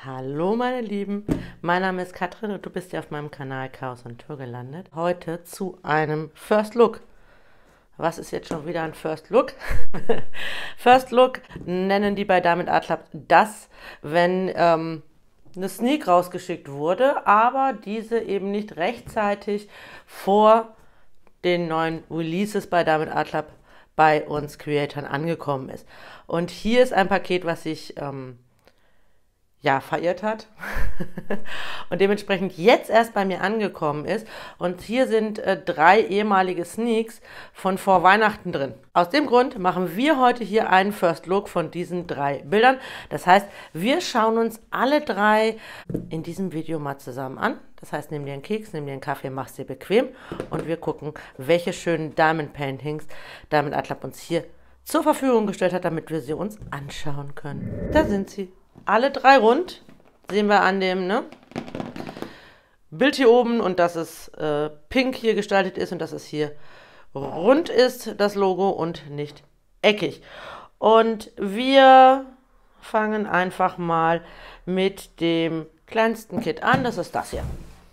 Hallo meine Lieben, mein Name ist Katrin und du bist hier auf meinem Kanal Chaos und Tour gelandet. Heute zu einem First Look. Was ist jetzt schon wieder ein First Look? First Look nennen die bei Diamond Art Club das, wenn eine Sneak rausgeschickt wurde, aber diese eben nicht rechtzeitig vor den neuen Releases bei Diamond Art Club bei uns Creatoren angekommen ist. Und hier ist ein Paket, was ich verirrt hat und dementsprechend jetzt erst bei mir angekommen ist. Und hier sind 3 ehemalige Sneaks von vor Weihnachten drin. Aus dem Grund machen wir heute hier einen First Look von diesen 3 Bildern. Das heißt, wir schauen uns alle 3 in diesem Video mal zusammen an. Das heißt, nimm dir einen Keks, nimm dir einen Kaffee, mach's dir bequem und wir gucken, welche schönen Diamond Paintings Diamond Art Club uns hier zur Verfügung gestellt hat, damit wir sie uns anschauen können. Da sind sie. Alle 3 rund, sehen wir an dem Bild hier oben, und dass es pink hier gestaltet ist und dass es hier rund ist, das Logo, und nicht eckig. Und wir fangen einfach mal mit dem kleinsten Kit an, das ist das hier.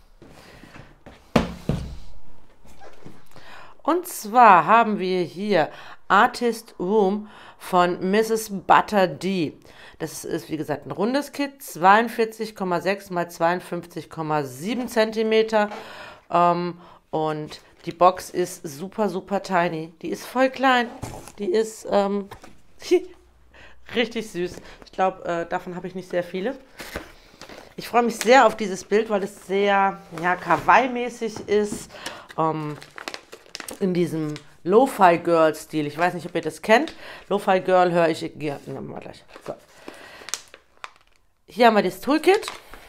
Und zwar haben wir hier Artist Room von Mrs. Butter D. Das ist, wie gesagt, ein rundes Kit, 42,6 x 52,7 cm. Und die Box ist super, super tiny. Die ist voll klein. Die ist richtig süß. Ich glaube, davon habe ich nicht sehr viele. Ich freue mich sehr auf dieses Bild, weil es sehr Kawaii-mäßig ist. In diesem Lo-Fi-Girl-Stil. Ich weiß nicht, ob ihr das kennt. Lo-Fi-Girl höre ich gerne. Ja, mal gleich. So. Hier haben wir das Toolkit.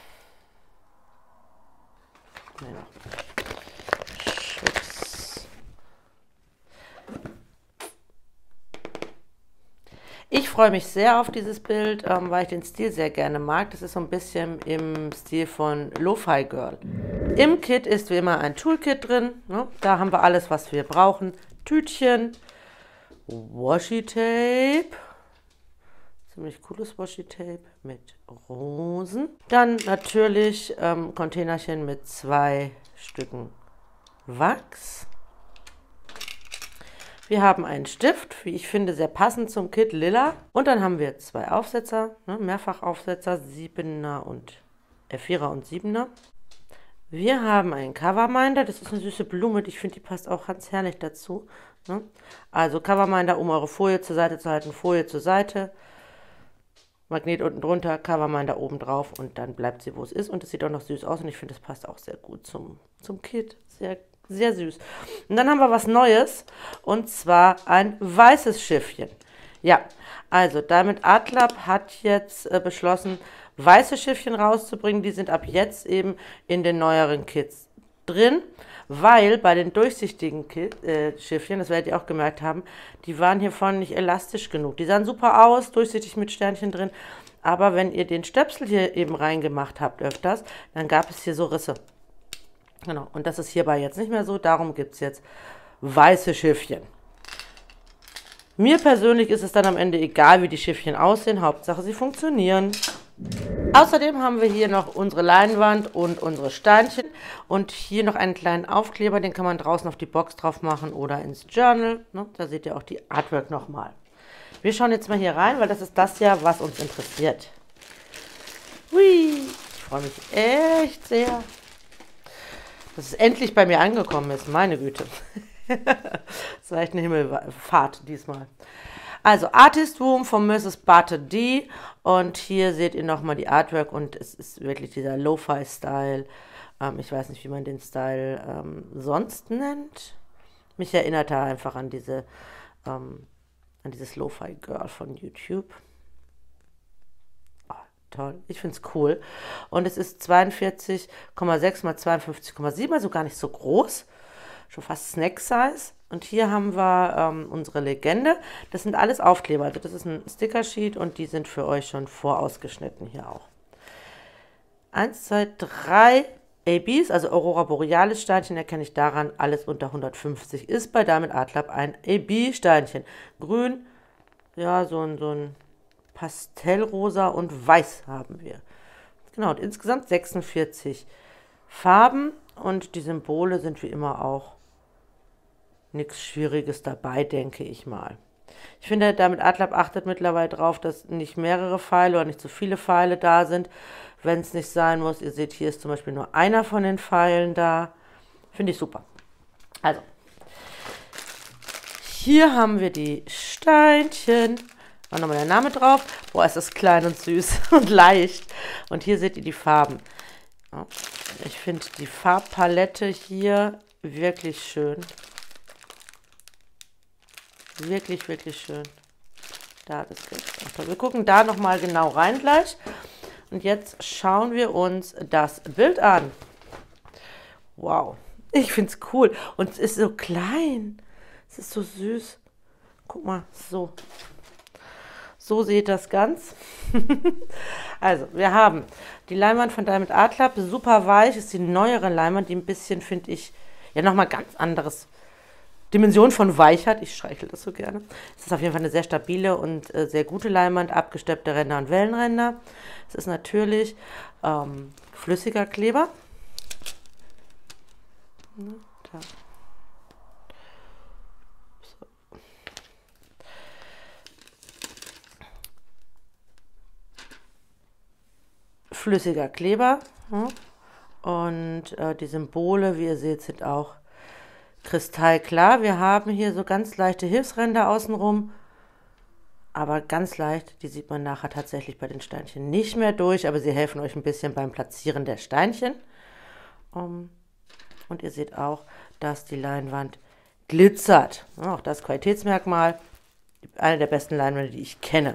Ich freue mich sehr auf dieses Bild, weil ich den Stil sehr gerne mag. Das ist so ein bisschen im Stil von Lo-Fi Girl. Im Kit ist wie immer ein Toolkit drin. Ne? Da haben wir alles, was wir brauchen. Tütchen, Washi-Tape. Ziemlich cooles Washi-Tape mit Rosen. Dann natürlich Containerchen mit 2 Stücken Wachs. Wir haben einen Stift, wie ich finde, sehr passend zum Kit, lila. Und dann haben wir 2 Aufsetzer, Mehrfachaufsetzer, 4er und 7er. Wir haben einen Coverminder, das ist eine süße Blume, ich finde, die passt auch ganz herrlich dazu. Ne? Also Coverminder, um eure Folie zur Seite zu halten, Folie zur Seite. Magnet unten drunter, Coverminder oben drauf und dann bleibt sie, wo es ist. Und es sieht auch noch süß aus und ich finde, das passt auch sehr gut zum Kit. Sehr, sehr süß. Und dann haben wir was Neues und zwar ein weißes Schiffchen. Ja, also Diamond Art Club hat jetzt beschlossen, weiße Schiffchen rauszubringen. Die sind ab jetzt eben in den neueren Kits drin, weil bei den durchsichtigen Schiffchen, das werdet ihr auch gemerkt haben, die waren hier vorne nicht elastisch genug. Die sahen super aus, durchsichtig mit Sternchen drin, aber wenn ihr den Stöpsel hier eben reingemacht habt öfters, dann gab es hier so Risse. Genau, und das ist hierbei jetzt nicht mehr so, darum gibt es jetzt weiße Schiffchen. Mir persönlich ist es dann am Ende egal, wie die Schiffchen aussehen, Hauptsache sie funktionieren. Außerdem haben wir hier noch unsere Leinwand und unsere Steinchen und hier noch einen kleinen Aufkleber, den kann man draußen auf die Box drauf machen oder ins Journal. Ne? Da seht ihr auch die Artwork nochmal. Wir schauen jetzt mal hier rein, weil das ist das ja, was uns interessiert. Hui, ich freue mich echt sehr, dass es endlich bei mir angekommen ist, meine Güte. Das war echt eine Himmelfahrt diesmal. Also Artist Room von Mrs. Butter D. Und hier seht ihr nochmal die Artwork und es ist wirklich dieser Lo-Fi-Style. Ich weiß nicht, wie man den Style sonst nennt. Mich erinnert er einfach an dieses Lo-Fi-Girl von YouTube. Oh, toll, ich finde es cool. Und es ist 42,6 x 52,7, also gar nicht so groß. Schon fast Snack-Size. Und hier haben wir unsere Legende. Das sind alles Aufkleber. Also das ist ein Sticker-Sheet und die sind für euch schon vorausgeschnitten hier auch. 1, 2, 3 ABs, also Aurora Borealis Steinchen, erkenne ich daran, alles unter 150 ist bei Diamond Art Club ein AB-Steinchen. Grün, ja, so ein Pastellrosa und Weiß haben wir. Genau, und insgesamt 46 Farben und die Symbole sind wie immer auch nichts Schwieriges dabei, denke ich mal. Ich finde, damit Adlab achtet mittlerweile darauf, dass nicht mehrere Pfeile oder nicht zu viele Pfeile da sind, wenn es nicht sein muss. Ihr seht, hier ist zum Beispiel nur einer von den Pfeilen da. Finde ich super. Also, hier haben wir die Steinchen. Auch nochmal der Name drauf. Boah, ist das klein und süß und leicht. Und hier seht ihr die Farben. Ich finde die Farbpalette hier wirklich schön. Wirklich, wirklich schön. Da, das geht. Toll. Wir gucken da nochmal genau rein gleich. Und jetzt schauen wir uns das Bild an. Wow. Ich finde es cool. Und es ist so klein. Es ist so süß. Guck mal, so. So sieht das ganz. Also, wir haben die Leinwand von Diamond Adlab. Super weich. Ist die neuere Leinwand, die ein bisschen, finde ich, ja nochmal ganz anderes Dimension von Weichheit. Ich streichel das so gerne. Es ist auf jeden Fall eine sehr stabile und sehr gute Leinwand. Abgesteppte Ränder und Wellenränder. Es ist natürlich flüssiger Kleber. Da. So. Flüssiger Kleber. Und die Symbole, wie ihr seht, sind auch kristallklar. Wir haben hier so ganz leichte Hilfsränder außenrum, aber ganz leicht. Die sieht man nachher tatsächlich bei den Steinchen nicht mehr durch, aber sie helfen euch ein bisschen beim Platzieren der Steinchen. Und ihr seht auch, dass die Leinwand glitzert. Auch das Qualitätsmerkmal. Eine der besten Leinwände, die ich kenne.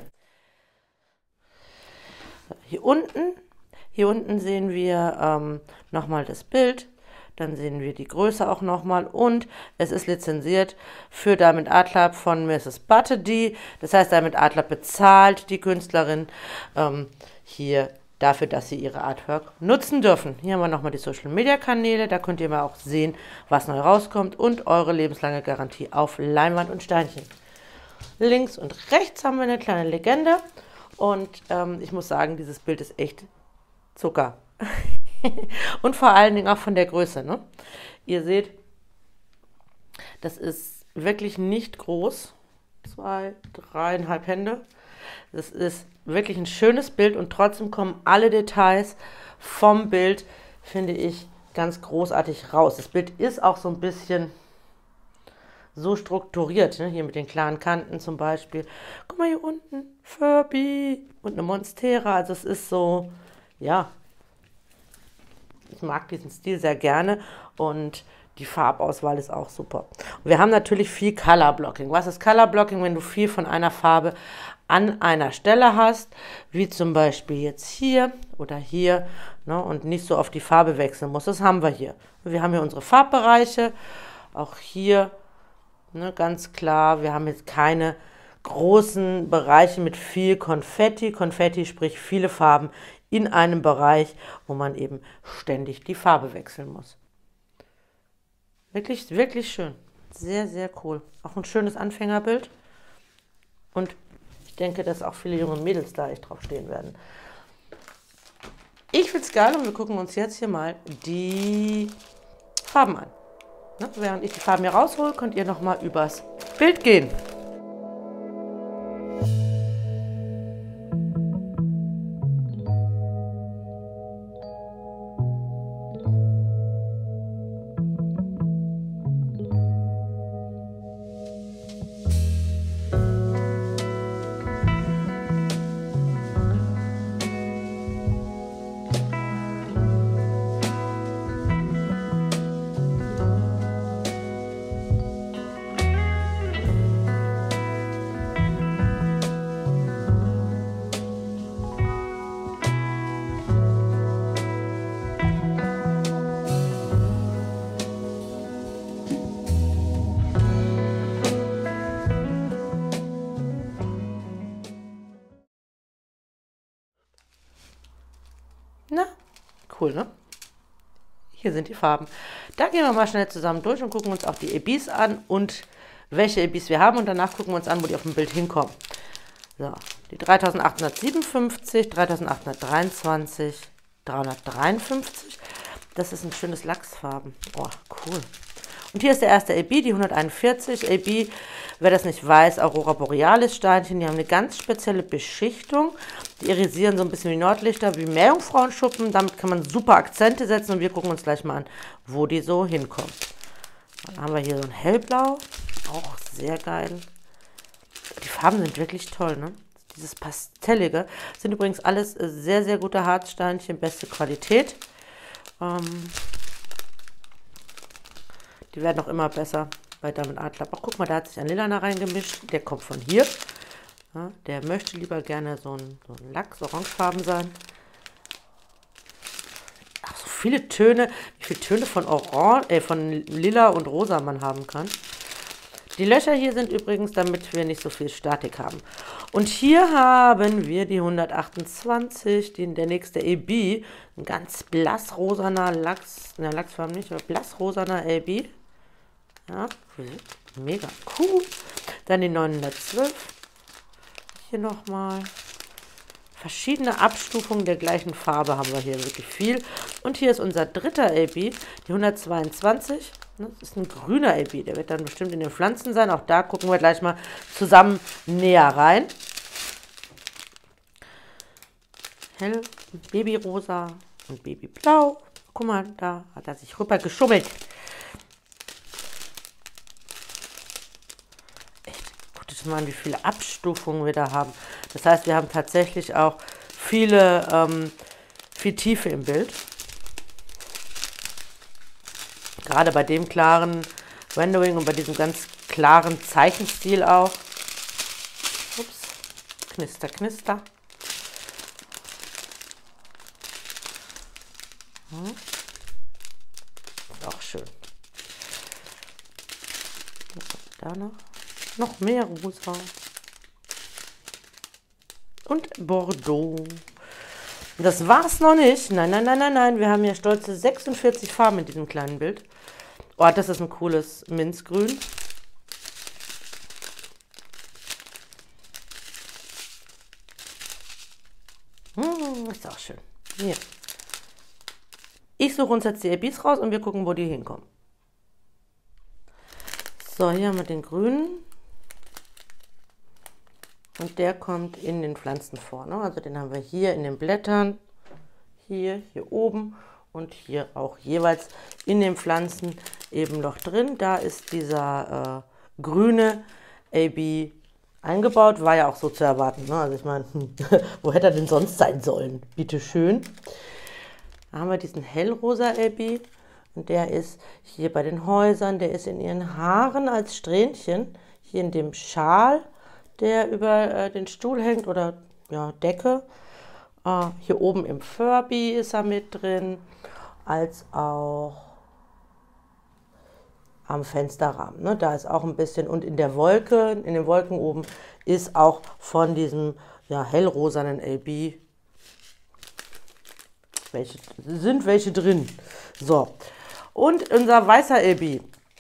Hier unten sehen wir nochmal das Bild. Dann sehen wir die Größe auch nochmal und es ist lizenziert für Diamond Adlab von Mrs. Buttedy. Das heißt, Diamond Adlab bezahlt die Künstlerin hier dafür, dass sie ihre Artwork nutzen dürfen. Hier haben wir nochmal die Social Media Kanäle, da könnt ihr mal auch sehen, was neu rauskommt und eure lebenslange Garantie auf Leinwand und Steinchen. Links und rechts haben wir eine kleine Legende und ich muss sagen, dieses Bild ist echt Zucker. Und vor allen Dingen auch von der Größe. Ne? Ihr seht, das ist wirklich nicht groß. 2, 3,5 Hände. Das ist wirklich ein schönes Bild und trotzdem kommen alle Details vom Bild, finde ich, ganz großartig raus. Das Bild ist auch so ein bisschen so strukturiert, ne? Hier mit den klaren Kanten zum Beispiel. Guck mal hier unten, Furby und eine Monstera. Also es ist so, ja, ich mag diesen Stil sehr gerne und die Farbauswahl ist auch super. Und wir haben natürlich viel Color Blocking. Was ist Color Blocking? Wenn du viel von einer Farbe an einer Stelle hast, wie zum Beispiel jetzt hier oder hier, ne, und nicht so oft die Farbe wechseln musst. Das haben wir hier. Wir haben hier unsere Farbbereiche, auch hier, ne, ganz klar, wir haben jetzt keine großen Bereiche mit viel Konfetti. Konfetti, sprich viele Farben in einem Bereich, wo man eben ständig die Farbe wechseln muss. Wirklich, wirklich schön. Sehr, sehr cool. Auch ein schönes Anfängerbild. Und ich denke, dass auch viele junge Mädels da echt drauf stehen werden. Ich finde es geil und wir gucken uns jetzt hier mal die Farben an. Ne? Während ich die Farben hier raushole, könnt ihr nochmal übers Bild gehen. Na, cool, ne? Hier sind die Farben. Da gehen wir mal schnell zusammen durch und gucken uns auch die EBs an und welche EBs wir haben. Und danach gucken wir uns an, wo die auf dem Bild hinkommen. So, die 3857, 3823, 353. Das ist ein schönes Lachsfarben. Oh, cool. Und hier ist der erste AB, die 141. AB, wer das nicht weiß, Aurora Borealis Steinchen. Die haben eine ganz spezielle Beschichtung. Die irisieren so ein bisschen wie Nordlichter, wie Meerjungfrauenschuppen. Damit kann man super Akzente setzen und wir gucken uns gleich mal an, wo die so hinkommen. Dann haben wir hier so ein Hellblau, auch sehr geil. Die Farben sind wirklich toll, ne? Dieses Pastellige sind übrigens alles sehr, sehr gute Harzsteinchen, beste Qualität. Die werden auch immer besser bei Diamond Art Club. Ach, guck mal, da hat sich ein Lilana reingemischt. Der kommt von hier. Ja, der möchte lieber gerne so ein Lachs, orangefarben sein. Ach, so viele Töne. Wie viele Töne von von Lila und Rosa man haben kann. Die Löcher hier sind übrigens, damit wir nicht so viel Statik haben. Und hier haben wir die 128, der nächste AB. Ein ganz blassrosaner Lachs. Na, Lachsfarben nicht, aber blassrosaner AB. Ja, mega cool. Dann die 912. Hier nochmal. Verschiedene Abstufungen der gleichen Farbe haben wir hier wirklich viel. Und hier ist unser dritter AB, die 122. Das ist ein grüner AB, der wird dann bestimmt in den Pflanzen sein. Auch da gucken wir gleich mal zusammen näher rein. Hell, Babyrosa und Babyblau. Guck mal, da hat er sich rüber geschummelt. Mal, wie viele Abstufungen wir da haben. Das heißt, wir haben tatsächlich auch viel Tiefe im Bild. Gerade bei dem klaren Rendering und bei diesem ganz klaren Zeichenstil auch. Ups, knister, knister. Ist auch schön. Da noch mehr Rosa. Und Bordeaux. Das war's noch nicht. Nein, nein, nein, nein, nein. Wir haben hier stolze 46 Farben in diesem kleinen Bild. Oh, das ist ein cooles Minzgrün. Ist auch schön. Hier. Ich suche uns jetzt die ABs raus und wir gucken, wo die hinkommen. So, hier haben wir den grünen. Und der kommt in den Pflanzen vor. Ne? Also den haben wir hier in den Blättern, hier oben und hier auch jeweils in den Pflanzen eben noch drin. Da ist dieser grüne AB eingebaut. War ja auch so zu erwarten. Ne? Also ich meine, wo hätte er denn sonst sein sollen? Bitte schön. Da haben wir diesen hellrosa AB. Und der ist hier bei den Häusern, der ist in ihren Haaren als Strähnchen. Hier in dem Schal, der über den Stuhl hängt oder ja, Decke. Hier oben im Furby ist er mit drin, als auch am Fensterrahmen. Ne? Da ist auch ein bisschen, und in der Wolke, in den Wolken oben, ist auch von diesem ja, hellrosanen AB welche drin. So, und unser weißer AB.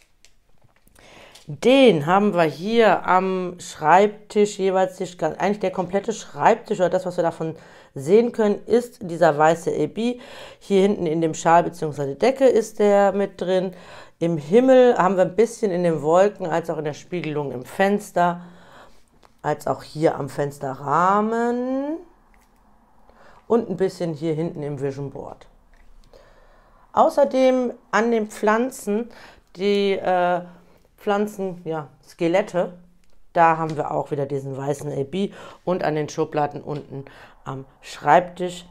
Den haben wir hier am Schreibtisch, jeweils eigentlich der komplette Schreibtisch oder das, was wir davon sehen können, ist dieser weiße AB. Hier hinten in dem Schal bzw. Decke ist der mit drin. Im Himmel haben wir ein bisschen in den Wolken, als auch in der Spiegelung im Fenster, als auch hier am Fensterrahmen und ein bisschen hier hinten im Vision Board. Außerdem an den Pflanzen, die Pflanzen, ja, Skelette, da haben wir auch wieder diesen weißen AB und an den Schubladen unten am Schreibtisch,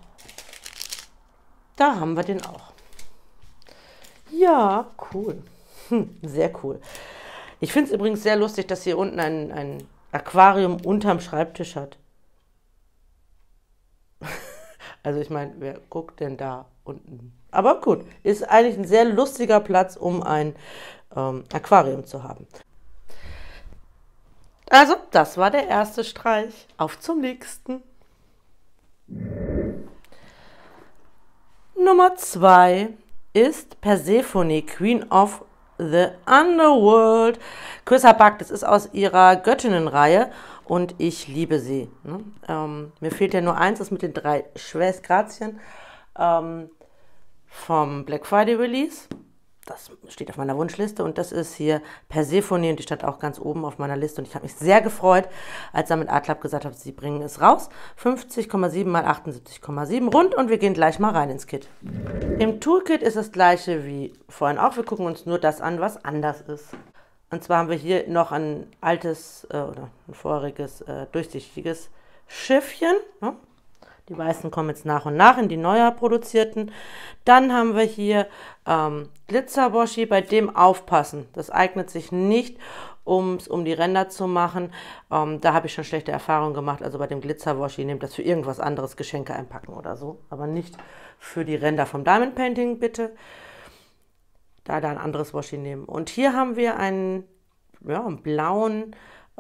da haben wir den auch. Ja, cool. Sehr cool. Ich finde es übrigens sehr lustig, dass hier unten ein Aquarium unterm Schreibtisch hat. Also ich meine, wer guckt denn da unten? Aber gut, ist eigentlich ein sehr lustiger Platz, um ein Aquarium zu haben. Also, das war der erste Streich. Auf zum nächsten. Nummer 2 ist Persephone, Queen of the Underworld. Chryssa Buck, das ist aus ihrer Göttinnenreihe und ich liebe sie. Ne? Mir fehlt ja nur eins, das mit den 3 Schwestgrazien. vom Black Friday Release. Das steht auf meiner Wunschliste und das ist hier Persephone und die stand auch ganz oben auf meiner Liste und ich habe mich sehr gefreut, als damit Art Lab gesagt hat, sie bringen es raus. 50,7 mal 78,7 rund und wir gehen gleich mal rein ins Kit. Im Toolkit ist das gleiche wie vorhin auch, wir gucken uns nur das an, was anders ist. Und zwar haben wir hier noch ein altes oder ein vorheriges durchsichtiges Schiffchen, ne? Die weißen kommen jetzt nach und nach in die neuer produzierten. Dann haben wir hier Glitzer-Washi, bei dem aufpassen. Das eignet sich nicht, um die Ränder zu machen. Da habe ich schon schlechte Erfahrungen gemacht. Also bei dem Glitzer-Washi nehmt das für irgendwas anderes, Geschenke einpacken oder so. Aber nicht für die Ränder vom Diamond Painting, bitte. Da ein anderes Washi nehmen. Und hier haben wir einen blauen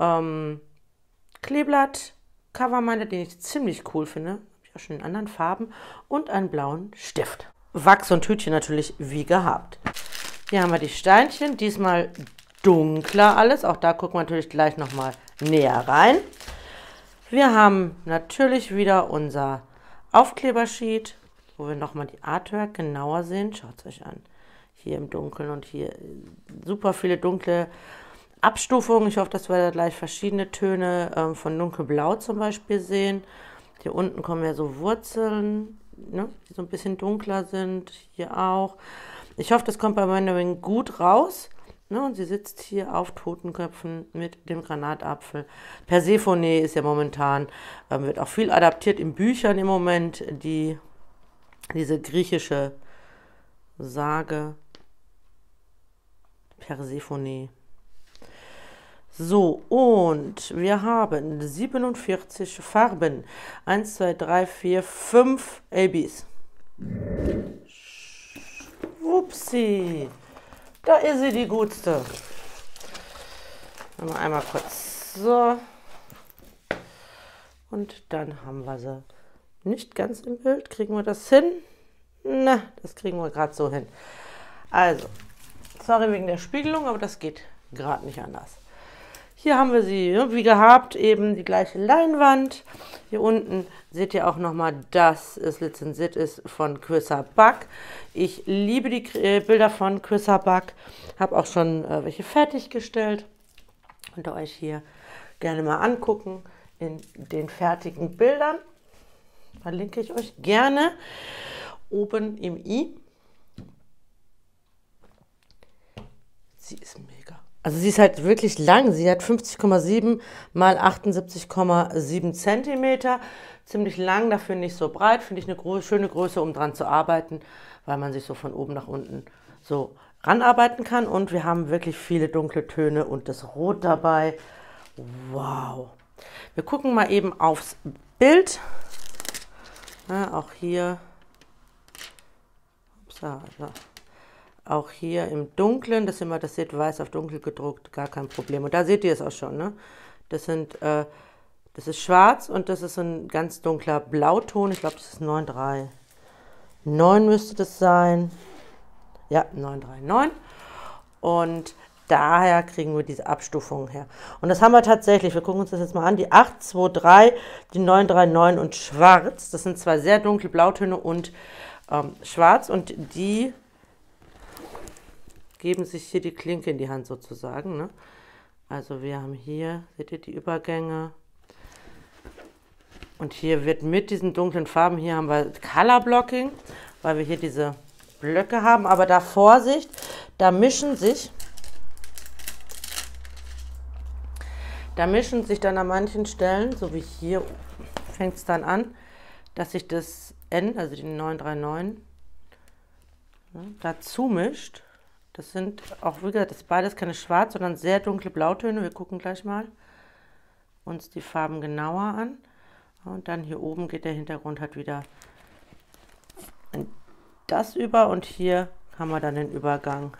Kleeblatt-Coverminder, den ich ziemlich cool finde. Schon in anderen Farben und einen blauen Stift. Wachs und Tütchen natürlich wie gehabt. Hier haben wir die Steinchen, diesmal dunkler alles. Auch da gucken wir natürlich gleich nochmal näher rein. Wir haben natürlich wieder unser Aufklebersheet, wo wir nochmal die Artwork genauer sehen. Schaut es euch an. Hier im Dunkeln und hier super viele dunkle Abstufungen. Ich hoffe, dass wir da gleich verschiedene Töne von dunkelblau zum Beispiel sehen. Hier unten kommen ja so Wurzeln, ne, die so ein bisschen dunkler sind. Hier auch. Ich hoffe, das kommt bei Mandarin gut raus. Ne, und sie sitzt hier auf Totenköpfen mit dem Granatapfel. Persephone ist ja momentan, wird auch viel adaptiert in Büchern im Moment. Diese griechische Sage. Persephone. So, und wir haben 47 Farben. 1, 2, 3, 4, 5 ABs. Upsi, da ist sie, die gutste. Einmal kurz so. Und dann haben wir sie nicht ganz im Bild. Kriegen wir das hin? Na, das kriegen wir gerade so hin. Also, sorry wegen der Spiegelung, aber das geht gerade nicht anders. Hier haben wir sie, wie gehabt, eben die gleiche Leinwand. Hier unten seht ihr auch nochmal, dass es lizenziert ist von Quissa Buck. Ich liebe die Bilder von Quissa Buck. Habe auch schon welche fertiggestellt. Könnt ihr euch hier gerne mal angucken in den fertigen Bildern. Verlinke ich euch gerne oben im i. Sie ist mega. Also sie ist halt wirklich lang. Sie hat 50,7 mal 78,7 cm. Ziemlich lang, dafür nicht so breit. Finde ich eine schöne Größe, um dran zu arbeiten, weil man sich so von oben nach unten so ranarbeiten kann. Und wir haben wirklich viele dunkle Töne und das Rot dabei. Wow. Wir gucken mal eben aufs Bild. Ja, auch hier. Upsa, so. Auch hier im Dunklen, das seht weiß auf dunkel gedruckt, gar kein Problem. Und da seht ihr es auch schon, ne? Das ist schwarz und das ist ein ganz dunkler Blauton. Ich glaube, das ist 939 müsste das sein. Ja, 939. Und daher kriegen wir diese Abstufungen her. Und das haben wir tatsächlich, wir gucken uns das jetzt mal an, die 823, die 939 und schwarz. Das sind zwei sehr dunkle Blautöne und schwarz und die geben sich hier die Klinke in die Hand sozusagen. Ne? Also wir haben hier, seht ihr die Übergänge? Und hier wird mit diesen dunklen Farben, hier haben wir Color Blocking, weil wir hier diese Blöcke haben. Aber da Vorsicht, da mischen sich dann an manchen Stellen, so wie hier fängt es dann an, dass sich das N, also die 939, dazu mischt. Das sind auch, wie gesagt, das ist beides keine schwarz, sondern sehr dunkle Blautöne. Wir gucken gleich mal uns die Farben genauer an. Und dann hier oben geht der Hintergrund halt wieder in das über. Und hier haben wir dann den Übergang.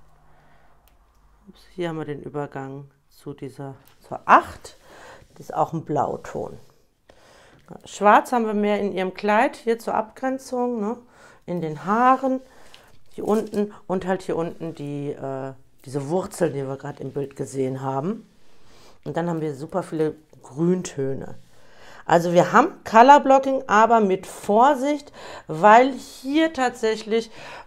Hier haben wir den Übergang zur 8. Das ist auch ein Blauton. Schwarz haben wir mehr in ihrem Kleid, hier zur Abgrenzung, ne? In den Haaren. Hier unten und halt hier unten diese Wurzeln, die wir gerade im Bild gesehen haben. Und dann haben wir super viele Grüntöne. Also wir haben Color Blocking, aber mit Vorsicht, weil hier tatsächlich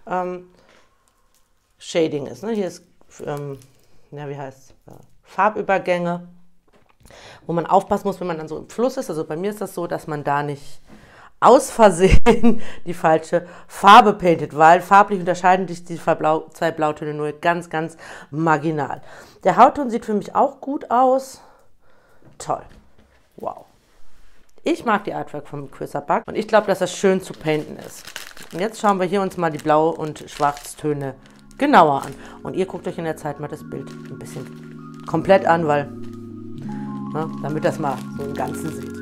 Shading ist. Ne? Hier ist, ja, wie heißt Farbübergänge, wo man aufpassen muss, wenn man dann so im Fluss ist. Also bei mir ist das so, dass man da nicht aus Versehen die falsche Farbe paintet, weil farblich unterscheiden sich die zwei Blautöne nur ganz, ganz marginal. Der Hautton sieht für mich auch gut aus. Toll. Wow. Ich mag die Artwork vom Quizabug und ich glaube, dass das schön zu painten ist. Und jetzt schauen wir hier uns mal die Blau- und Schwarztöne genauer an. Und ihr guckt euch in der Zeit mal das Bild ein bisschen komplett an, weil, ne, damit das mal so im Ganzen sieht.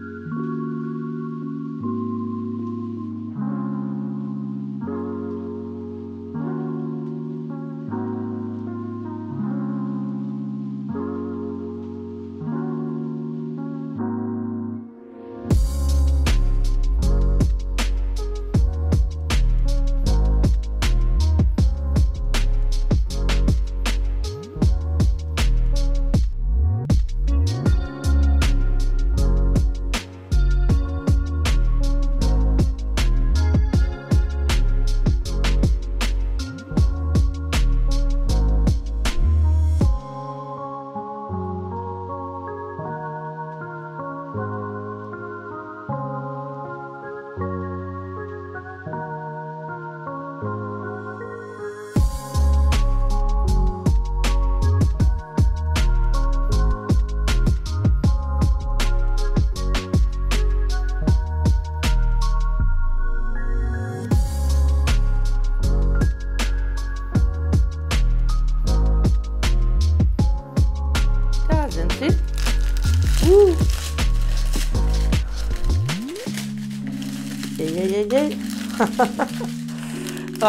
So.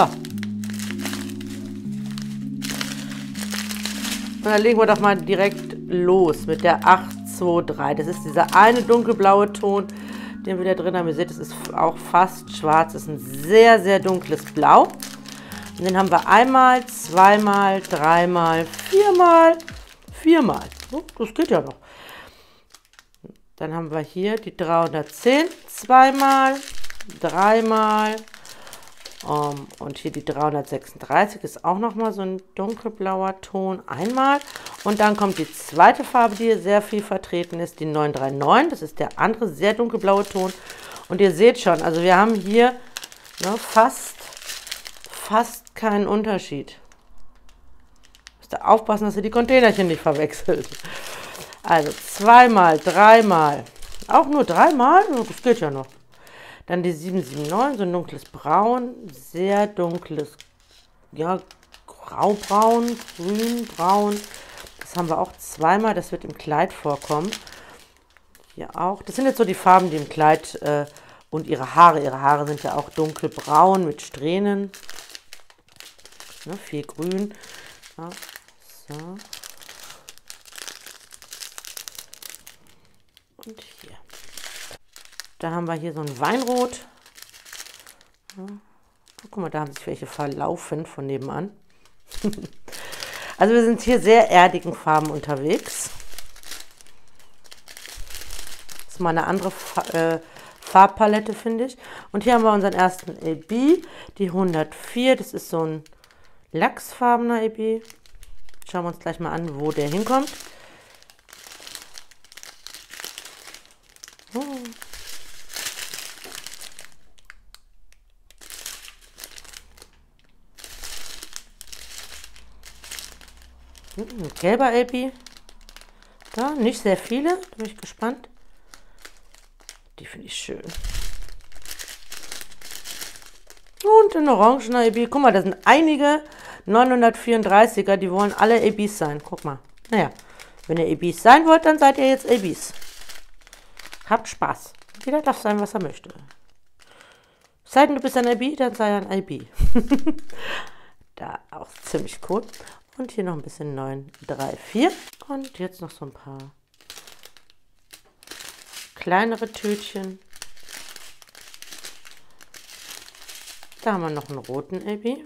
Und dann legen wir doch mal direkt los mit der 823. Das ist dieser eine dunkelblaue Ton, den wir da drin haben. Ihr seht, es ist auch fast schwarz. Das ist ein sehr, sehr dunkles Blau. Und den haben wir einmal, zweimal, dreimal, viermal. Oh, das geht ja noch. Dann haben wir hier die 310, zweimal, dreimal. Und hier die 336 ist auch nochmal so ein dunkelblauer Ton, einmal. Und dann kommt die zweite Farbe, die hier sehr viel vertreten ist, die 939. Das ist der andere sehr dunkelblaue Ton. Und ihr seht schon, also wir haben hier fast keinen Unterschied. Müsst ihr aufpassen, dass ihr die Containerchen nicht verwechselt. Also zweimal, dreimal, auch nur dreimal, das geht ja noch. Dann die 779, so ein dunkles Braun, sehr dunkles, ja, graubraun, grünbraun. Das haben wir auch zweimal, das wird im Kleid vorkommen. Hier auch. Das sind jetzt so die Farben, die im Kleid und ihre Haare sind ja auch dunkelbraun mit Strähnen. Ne, viel grün. Ja, so. Und hier. Da haben wir hier so ein Weinrot. Ja. Guck mal, da haben sich welche verlaufen von nebenan. Also wir sind hier sehr erdigen Farben unterwegs. Das ist mal eine andere Farbpalette, finde ich. Und hier haben wir unseren ersten AB, die 104. Das ist so ein lachsfarbener AB. Schauen wir uns gleich mal an, wo der hinkommt. Oh. Ein gelber AB. Da, nicht sehr viele. Da bin ich gespannt. Die finde ich schön. Und ein orangener AB. Guck mal, da sind einige 934er, die wollen alle ABs sein. Guck mal. Naja, wenn ihr ABs sein wollt, dann seid ihr jetzt ABs. Habt Spaß. Jeder darf sein, was er möchte. Sei denn, du bist ein AB, dann sei ein AB. Da auch ziemlich cool. Und hier noch ein bisschen 934. Und jetzt noch so ein paar kleinere Tütchen. Da haben wir noch einen roten AB.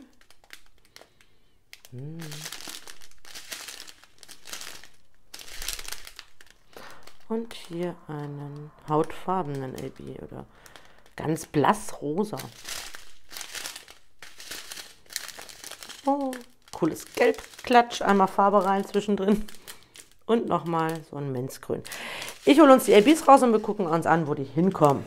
Und hier einen hautfarbenen AB oder ganz blass rosa. Oh, cooles Gelbklatsch, einmal Farbe rein zwischendrin. Und nochmal so ein Minzgrün. Ich hole uns die ABs raus und wir gucken uns an, wo die hinkommen.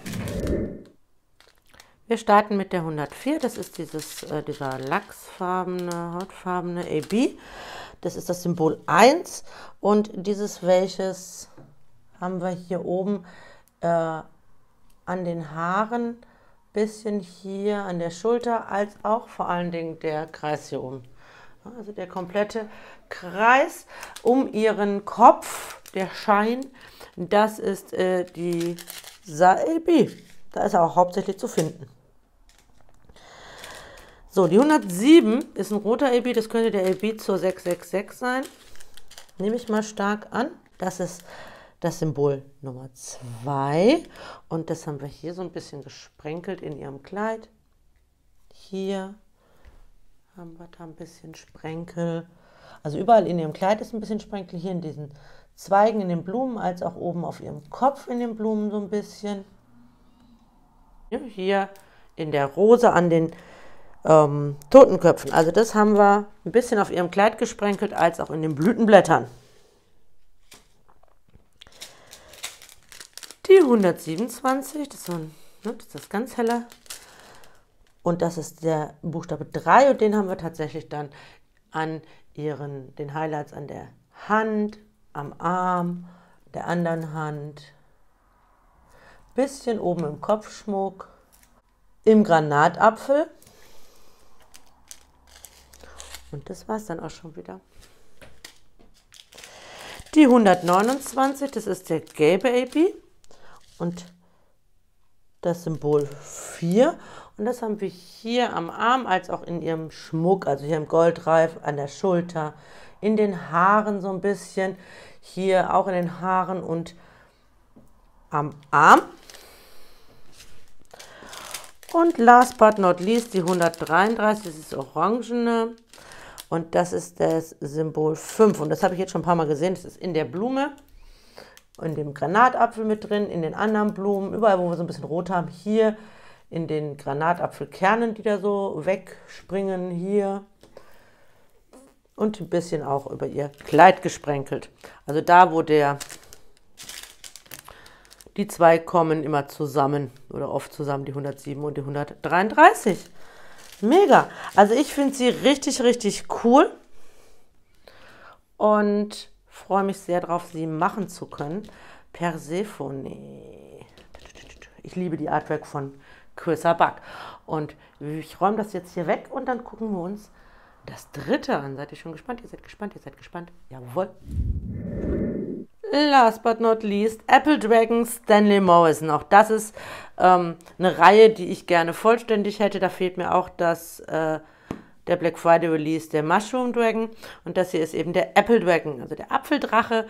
Wir starten mit der 104. Das ist dieser lachsfarbene, hautfarbene AB. Das ist das Symbol 1. Und dieses welches haben wir hier oben an den Haaren, bisschen hier an der Schulter, als auch vor allen Dingen der Kreis hier oben. Also der komplette Kreis um ihren Kopf, der Schein, das ist die AB. Da ist er auch hauptsächlich zu finden. So, die 107 ist ein roter AB, das könnte der AB zur 666 sein. Nehme ich mal stark an. Das ist das Symbol Nummer 2. Und das haben wir hier so ein bisschen gesprenkelt in ihrem Kleid. Hier haben wir da ein bisschen Sprenkel. Also überall in ihrem Kleid ist ein bisschen Sprenkel. Hier in diesen Zweigen, in den Blumen, als auch oben auf ihrem Kopf in den Blumen so ein bisschen. Hier in der Rose an den Totenköpfen. Also das haben wir ein bisschen auf ihrem Kleid gesprenkelt, als auch in den Blütenblättern. Die 127, das ist das ganz helle. Und das ist der Buchstabe 3 und den haben wir tatsächlich dann an den Highlights an der Hand, am Arm, der anderen Hand, bisschen oben im Kopfschmuck, im Granatapfel. Und das war es dann auch schon wieder. Die 129, das ist der gelbe AB und das Symbol 4. Und das haben wir hier am Arm als auch in ihrem Schmuck, also hier im Goldreif, an der Schulter, in den Haaren so ein bisschen, hier auch in den Haaren und am Arm. Und last but not least die 133, das ist orangene. Und das ist das Symbol 5. Und das habe ich jetzt schon ein paar Mal gesehen. Das ist in der Blume, in dem Granatapfel mit drin, in den anderen Blumen, überall, wo wir so ein bisschen rot haben. Hier in den Granatapfelkernen, die da so wegspringen, hier. Und ein bisschen auch über ihr Kleid gesprenkelt. Also da, wo die zwei kommen immer zusammen oder oft zusammen, die 107 und die 133. Mega. Also ich finde sie richtig, richtig cool und freue mich sehr darauf, sie machen zu können. Persephone. Ich liebe die Artwork von Chrissa Buck. Und ich räume das jetzt hier weg und dann gucken wir uns das dritte an. Seid ihr schon gespannt? Ihr seid gespannt? Ihr seid gespannt? Jawohl. Last but not least, Apple Dragon Stanley Morrison. Auch das ist eine Reihe, die ich gerne vollständig hätte. Da fehlt mir auch der Black Friday Release, der Mushroom Dragon. Und das hier ist eben der Apple Dragon, also der Apfeldrache.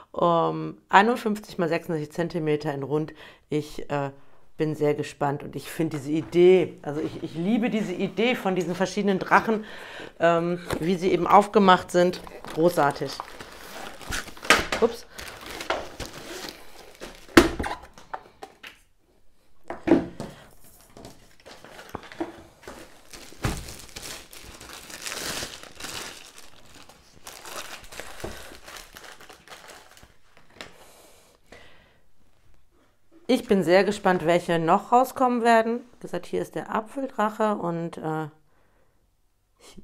51 x 36 cm in rund. Ich bin sehr gespannt und ich finde diese Idee, also ich liebe diese Idee von diesen verschiedenen Drachen, wie sie eben aufgemacht sind. Großartig. Ups. Ich bin sehr gespannt, welche noch rauskommen werden. Wie gesagt, hier ist der Apfeldrache und ich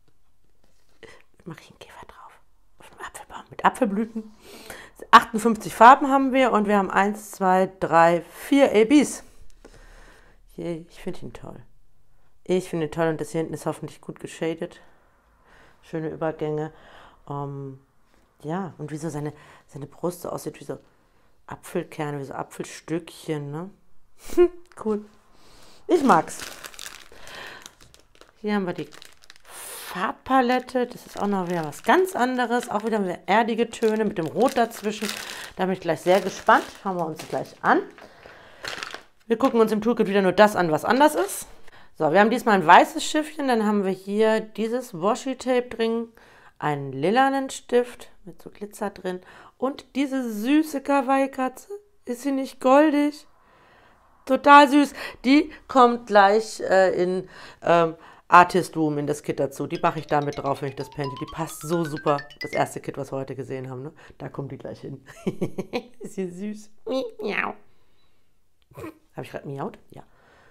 mache einen Käfer drauf. Auf einem Apfelbaum mit Apfelblüten. 58 Farben haben wir und wir haben 1, 2, 3, 4 ABs. Ich finde ihn toll. Ich finde ihn toll und das hier hinten ist hoffentlich gut geschadet. Schöne Übergänge. Ja, und wie so seine Brust so aussieht wie so Apfelkerne, wie so Apfelstückchen, ne? Cool. Ich mag's. Hier haben wir die Farbpalette. Das ist auch noch wieder was ganz anderes. Auch wieder erdige Töne mit dem Rot dazwischen. Da bin ich gleich sehr gespannt. Schauen wir uns gleich an. Wir gucken uns im Toolkit wieder nur das an, was anders ist. So, wir haben diesmal ein weißes Schiffchen. Dann haben wir hier dieses Washi-Tape drin. Einen lilanen Stift mit so Glitzer drin Und diese süße Kawaii-Katze, ist sie nicht goldig? Total süß. Die kommt gleich in Artist Room in das Kit dazu. Die mache ich da mit drauf, wenn ich das painte. Die passt so super. Das erste Kit, was wir heute gesehen haben. Ne? Da kommt die gleich hin. Ist sie süß. Miau. Habe ich gerade miaut? Ja.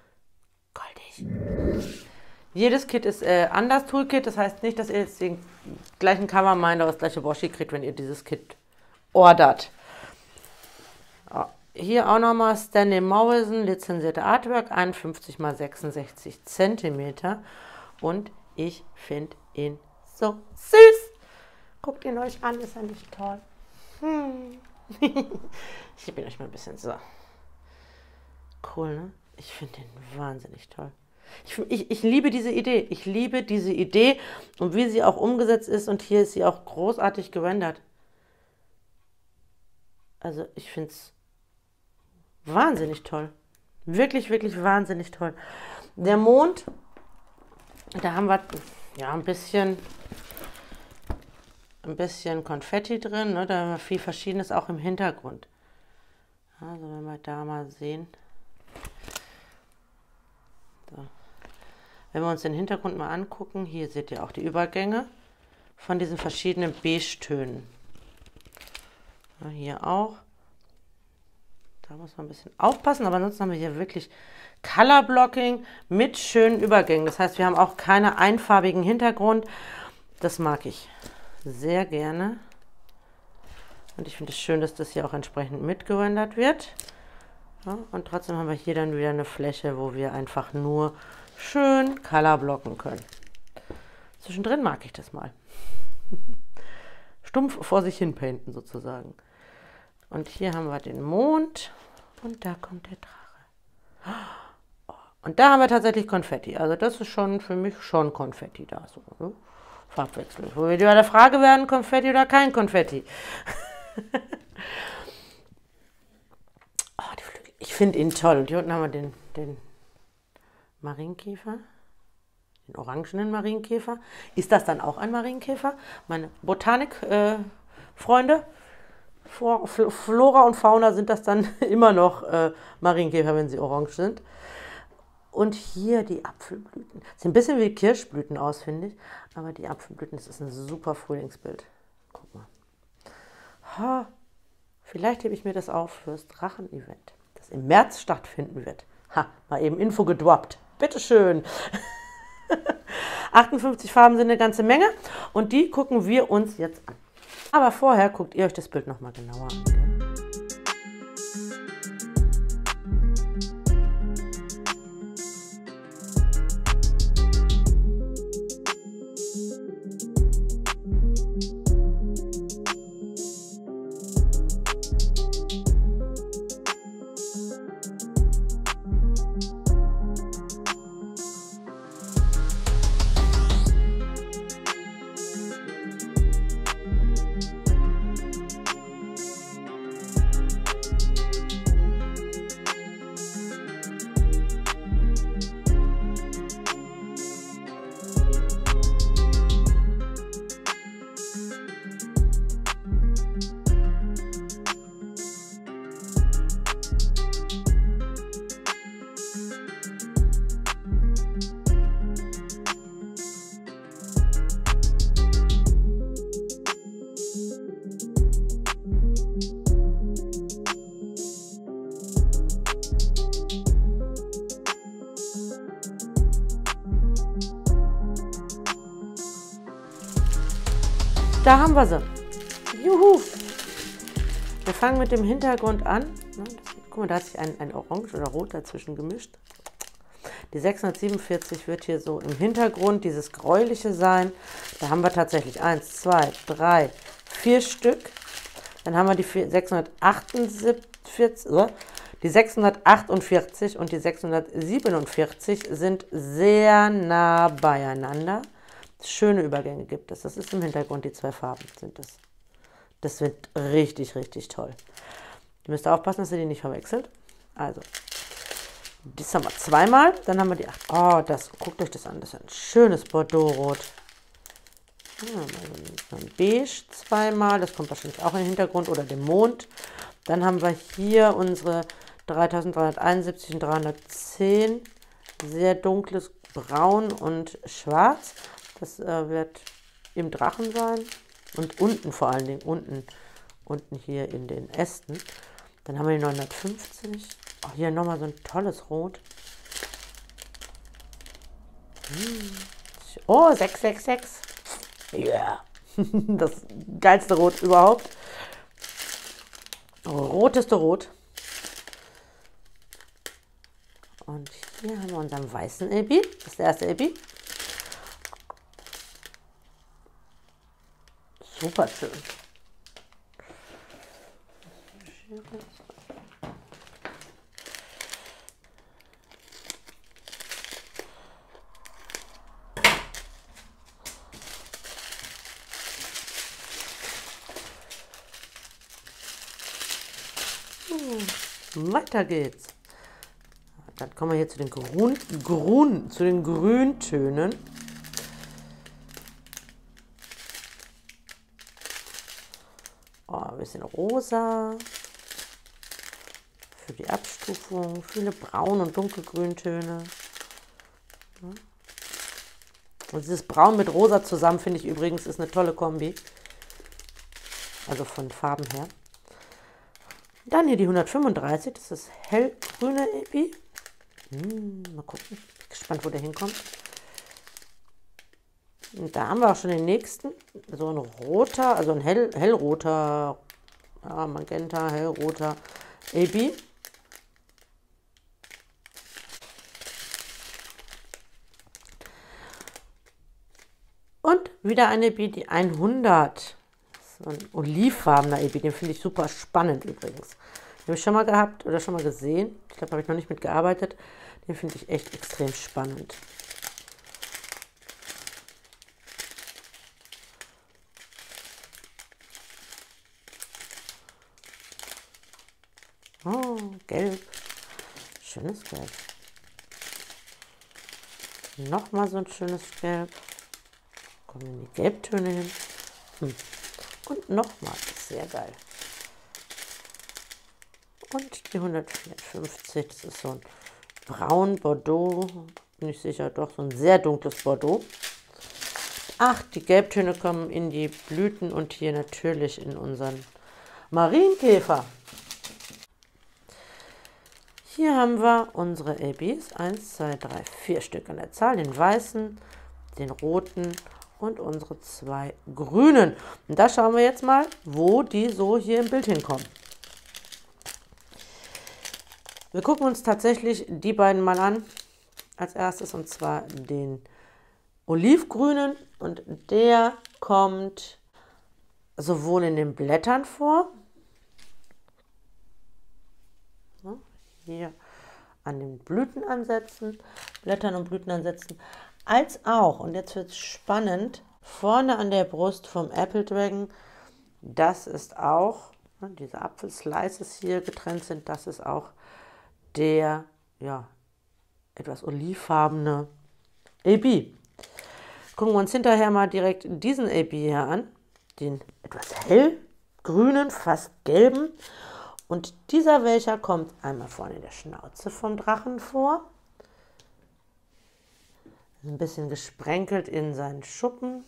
Goldig. Jedes Kit ist anders Toolkit. Das heißt nicht, dass ihr jetzt den gleichen Coverminder oder das gleiche Washi kriegt, wenn ihr dieses Kit ordert. Hier auch nochmal Stanley Morrison, lizenzierte Artwork, 51 x 66 cm. Und ich finde ihn so süß. Guckt ihn euch an, ist er nicht toll? Ich gebe ihn euch mal ein bisschen so. Cool, ne? Ich finde ihn wahnsinnig toll. Ich liebe diese Idee. Ich liebe diese Idee und wie sie auch umgesetzt ist. Und hier ist sie auch großartig gerendert. Also ich finde es wahnsinnig toll. Wirklich, wirklich wahnsinnig toll. Der Mond, da haben wir ja ein bisschen Konfetti drin. Ne? Da haben wir viel Verschiedenes auch im Hintergrund. Also wenn wir da mal sehen. So. Wenn wir uns den Hintergrund mal angucken, hier seht ihr auch die Übergänge von diesen verschiedenen Beige-Tönen. Ja, hier auch. Da muss man ein bisschen aufpassen, aber ansonsten haben wir hier wirklich Color Blocking mit schönen Übergängen. Das heißt, wir haben auch keinen einfarbigen Hintergrund. Das mag ich sehr gerne. Und ich finde es schön, dass das hier auch entsprechend mitgerendert wird. Ja, und trotzdem haben wir hier dann wieder eine Fläche, wo wir einfach nur schön Color blocken können. Zwischendrin mag ich das mal. Stumpf vor sich hin painten sozusagen. Und hier haben wir den Mond und da kommt der Drache. Und da haben wir tatsächlich Konfetti. Also das ist schon für mich schon Konfetti da. So, ne? Farbwechsel. Wo wir bei der Frage werden, Konfetti oder kein Konfetti. Oh, die Flügel. Ich finde ihn toll. Und hier unten haben wir den Marienkäfer. Den orangenen Marienkäfer. Ist das dann auch ein Marienkäfer? Meine Botanik-Freunde. Flora und Fauna sind das dann immer noch Marienkäfer, wenn sie orange sind. Und hier die Apfelblüten. Sieht ein bisschen wie Kirschblüten aus, finde ich. Aber die Apfelblüten, das ist ein super Frühlingsbild. Guck mal. Ha, vielleicht hebe ich mir das auf fürs Drachen-Event, das im März stattfinden wird. Ha, mal eben Info gedroppt. Bitteschön. 58 Farben sind eine ganze Menge. Und die gucken wir uns jetzt an. Aber vorher guckt ihr euch das Bild nochmal genauer an. Gell? Da haben wir sie. Juhu! Wir fangen mit dem Hintergrund an. Guck mal, da hat sich ein Orange oder Rot dazwischen gemischt. Die 647 wird hier so im Hintergrund dieses Gräuliche sein. Da haben wir tatsächlich 1, 2, 3, 4 Stück. Dann haben wir die 648 und die 647 sind sehr nah beieinander. Schöne Übergänge gibt es. Das ist im Hintergrund, die zwei Farben sind das. Das wird richtig, richtig toll. Ihr müsst aufpassen, dass ihr die nicht verwechselt. Also, das haben wir zweimal. Dann haben wir die 8. Oh, guckt euch das an. Das ist ein schönes Bordeaux-Rot. Ja, so ein Beige zweimal, das kommt wahrscheinlich auch in den Hintergrund oder den Mond. Dann haben wir hier unsere 3371 und 310, sehr dunkles Braun und Schwarz. Das wird im Drachen sein und unten vor allen Dingen, unten hier in den Ästen. Dann haben wir die 950. Oh, hier nochmal so ein tolles Rot. Oh, 666. Ja, yeah. Das geilste Rot überhaupt. Roteste Rot. Und hier haben wir unseren weißen AB. Das ist der erste AB. Super schön. Weiter geht's. Dann kommen wir hier zu den Grüntönen. Oh, ein bisschen rosa. Für die Abstufung. Viele Braun- und Dunkelgrüntöne. Und dieses Braun mit Rosa zusammen, finde ich übrigens, ist eine tolle Kombi. Also von Farben her. Dann hier die 135, das ist hellgrüne Epi. Mal gucken, bin gespannt, wo der hinkommt. Und da haben wir auch schon den nächsten, so ein roter, also ein hellroter, ja, Magenta, hellroter Epi. Und wieder eine Epi, die 100. So ein olivfarbener Epi, den finde ich super spannend übrigens. Den habe ich schon mal gehabt oder schon mal gesehen. Ich glaube, habe ich noch nicht mitgearbeitet. Den finde ich echt extrem spannend. Oh, gelb. Schönes Gelb. Nochmal so ein schönes Gelb. Kommen in die Gelbtöne hin. Und nochmal, sehr geil. Und die 154, das ist so ein braun Bordeaux, bin ich sicher, doch so ein sehr dunkles Bordeaux. Ach, die Gelbtöne kommen in die Blüten und hier natürlich in unseren Marienkäfer. Hier haben wir unsere ABs, 1, 2, 3, 4 Stück an der Zahl, den weißen, den roten und unsere 2 grünen. Und da schauen wir jetzt mal, wo die so hier im Bild hinkommen. Wir gucken uns tatsächlich die beiden mal an als erstes, und zwar den olivgrünen, und der kommt sowohl in den Blättern vor, hier an den Blütenansätzen, Blättern und Blütenansätzen, als auch, und jetzt wird es spannend, vorne an der Brust vom Apple Dragon. Das ist auch, diese Apfelslices hier getrennt sind, das ist auch der, ja, etwas olivfarbene AB. Gucken wir uns hinterher mal direkt diesen AB hier an, den etwas hellgrünen, fast gelben. Und dieser welcher kommt einmal vorne in der Schnauze vom Drachen vor. Ein bisschen gesprenkelt in seinen Schuppen.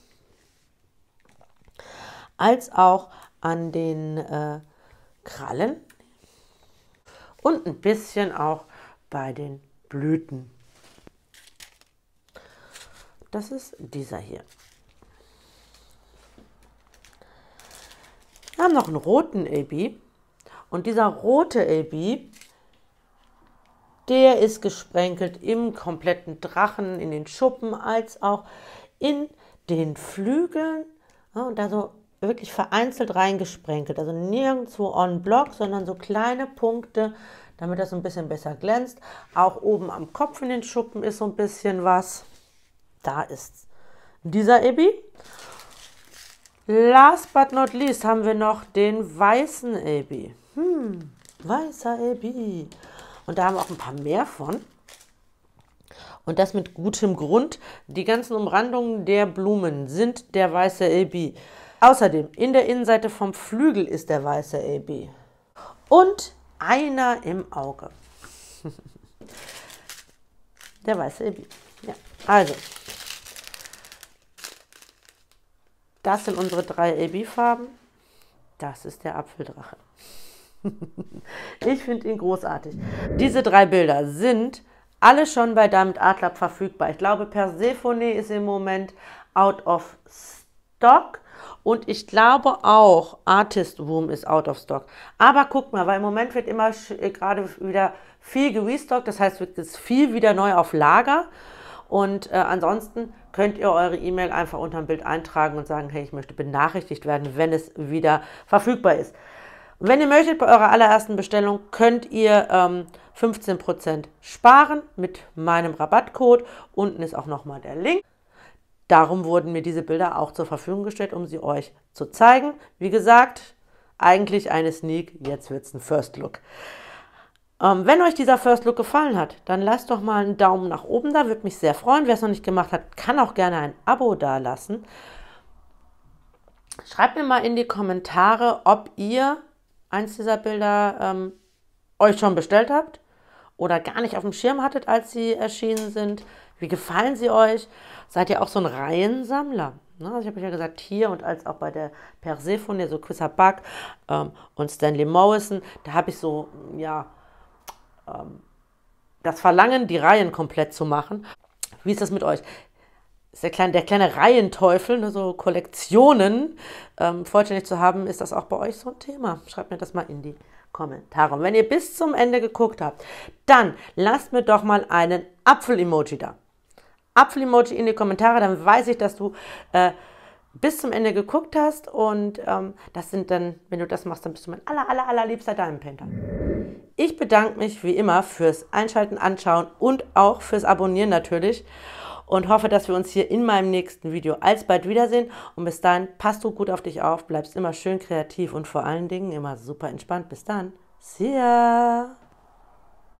Als auch an den Krallen. Und ein bisschen auch bei den Blüten. Das ist dieser hier. Wir haben noch einen roten AB. Und dieser rote AB, der ist gesprenkelt im kompletten Drachen, in den Schuppen, als auch in den Flügeln. Ja, und da so wirklich vereinzelt reingesprenkelt. Also nirgendwo on block, sondern so kleine Punkte, damit das so ein bisschen besser glänzt. Auch oben am Kopf in den Schuppen ist so ein bisschen was. Da ist dieser AB. Last but not least haben wir noch den weißen AB. Weißer AB. Und da haben wir auch ein paar mehr von. Und das mit gutem Grund. Die ganzen Umrandungen der Blumen sind der weiße AB. Außerdem in der Innenseite vom Flügel ist der weiße AB. Und einer im Auge. Der weiße AB. Ja, also. Das sind unsere 3 AB-Farben. Das ist der Apfeldrache. Ich finde ihn großartig. Diese 3 Bilder sind alle schon bei Diamond Art Club verfügbar. Ich glaube, Persephone ist im Moment out of stock. Und ich glaube auch, Artist Room ist out of stock. Aber guckt mal, weil im Moment wird immer gerade wieder viel gerestockt. Das heißt, wird jetzt viel wieder neu auf Lager. Und ansonsten könnt ihr eure E-Mail einfach unter dem Bild eintragen und sagen, hey, ich möchte benachrichtigt werden, wenn es wieder verfügbar ist. Und wenn ihr möchtet, bei eurer allerersten Bestellung könnt ihr 15% sparen mit meinem Rabattcode. Unten ist auch nochmal der Link. Darum wurden mir diese Bilder auch zur Verfügung gestellt, um sie euch zu zeigen. Wie gesagt, eigentlich eine Sneak, jetzt wird es ein First Look. Wenn euch dieser First Look gefallen hat, dann lasst doch mal einen Daumen nach oben da, würde mich sehr freuen. Wer es noch nicht gemacht hat, kann auch gerne ein Abo dalassen. Schreibt mir mal in die Kommentare, ob ihr eins dieser Bilder euch schon bestellt habt oder gar nicht auf dem Schirm hattet, als sie erschienen sind. Wie gefallen sie euch? Seid ihr auch so ein Reihensammler? Also ich habe ja gesagt, hier und als auch bei der Persephone, so Chrissa Buck und Stanley Morrison, da habe ich so, ja, das Verlangen, die Reihen komplett zu machen. Wie ist das mit euch? Ist der kleine Reihenteufel, ne, so Kollektionen vollständig zu haben, ist das auch bei euch so ein Thema? Schreibt mir das mal in die Kommentare. Und wenn ihr bis zum Ende geguckt habt, dann lasst mir doch mal einen Apfel-Emoji da. Apfel-Emoji in die Kommentare, dann weiß ich, dass du bis zum Ende geguckt hast. Und das sind dann, wenn du das machst, dann bist du mein allerliebster Diamond Painter. Ich bedanke mich wie immer fürs Einschalten, Anschauen und auch fürs Abonnieren natürlich. Und hoffe, dass wir uns hier in meinem nächsten Video alsbald wiedersehen. Und bis dahin, passt du gut auf dich auf, bleibst immer schön kreativ und vor allen Dingen immer super entspannt. Bis dann. See ya!